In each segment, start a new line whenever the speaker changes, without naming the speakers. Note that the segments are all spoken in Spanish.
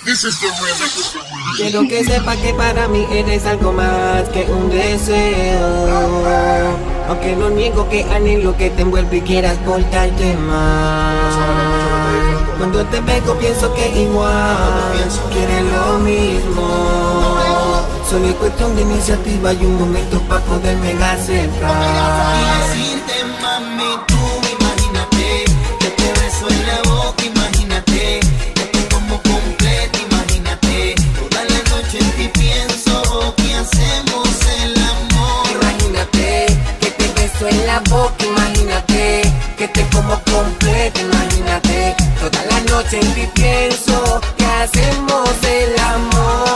Quiero que sepa que para mí eres algo más que un deseo. Aunque no niego que anhelo que te envuelva y quieras portarte más. Cuando te veo pienso que igual quieres lo mismo. Solo es cuestión de iniciativa y un momento para poderme acercar.
Y decirte, mami, tú imagínate que te beso en la boca, imagínate que te como completo, imagínate toda la noche en ti pienso que hacemos el amor.
Imagínate que te beso en la boca, imagínate que te como completo, imagínate toda la noche en ti pienso que hacemos el amor.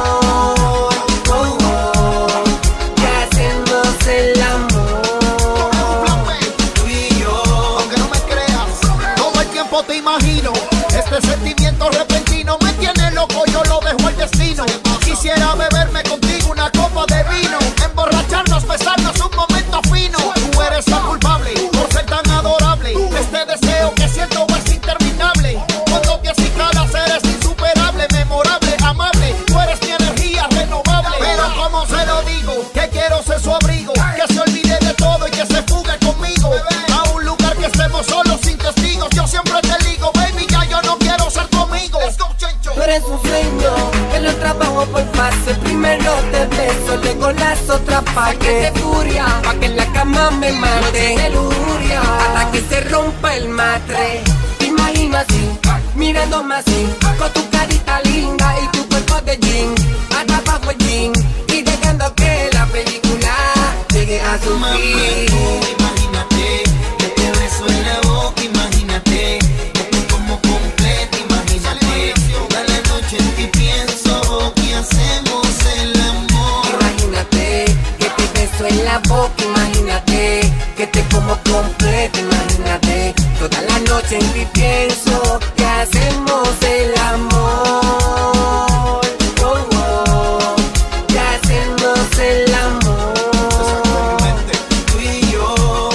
Te imagino, este sentimiento repentino me tiene loco, yo lo dejo al destino. Quisiera beberme contigo una copa de vino, emborracharnos, besarnos un momento fino. Tú eres tan culpable por ser tan adorable. Este deseo que siento es interminable. Cuando te acicalas eres insuperable, memorable, amable. Tú eres mi energía renovable. Pero como se lo digo, que quiero ser su abrigo, que se olvide de todo y que se fugue conmigo a un lugar que estemos solos sin testigos. Yo siempre te digo, baby, ya yo no quiero ser tu amigo.
Tú eres un sueño, que lo trabajo por fase. Primero te beso, luego las otras pa' que te furia, pa' que en la cama me mate de lujuria, hasta que se rompa el matre. Te imagino así, mirándome así, con tu carita linda y tu cuerpo de jean, hasta abajo el jean, y dejando que la película llegue a su fin.
Imagínate que te beso en la boca, imagínate que te como completo, imagínate toda la noche en ti pienso que hacemos el amor.
Imagínate que te beso en la boca, imagínate que te como completo, imagínate toda la noche en ti pienso que hacemos el amor. Oh, oh, que hacemos el amor.
Tú y yo.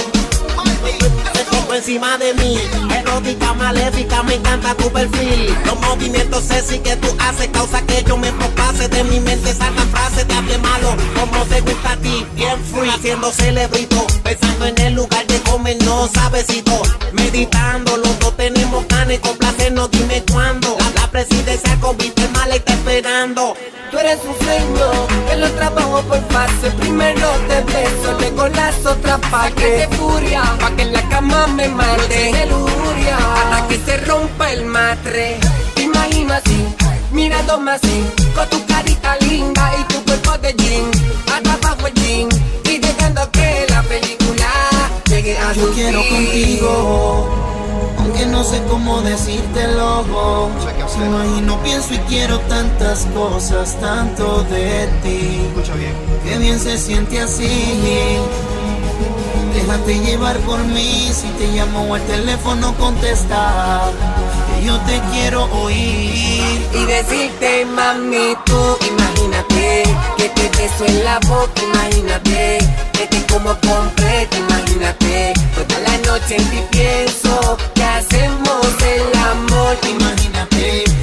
Te pongo encima de mí, erótica, maléfica, me encanta tu perfil. Los movimientos sexy que tú haces causa que yo me propase. De mi mente salgan frases de hable malo, como te gusta a ti, bien free, haciendo celebrito, pensando en el lugar de comernos sabecito, meditando, los dos tenemos ganas de complacernos, dime cuándo. La presidencia convite mal está esperando.
Tú eres un sueño, que lo trabajo por fase. Primero te beso, luego las otras pa' que te furia, pa' que en la cama me mate de lujuria, hasta que se rompa el matre. Te imagino así, mirándome así, con tu carita linda y tu cuerpo de jean, hasta abajo el jean, y dejando que la película llegue a su fin.
Yo quiero contigo, aunque no sé cómo decírtelo. Si imagino, pienso y quiero tantas cosas, tanto de ti. Qué bien se siente así. Déjate llevar por mí, si te llamo al teléfono contesta, que yo te quiero oír.
Y decirte, mami, tú imagínate que te beso en la boca, imagínate que te como completo, imagínate toda la noche en ti pienso que hacemos el amor.
Imagínate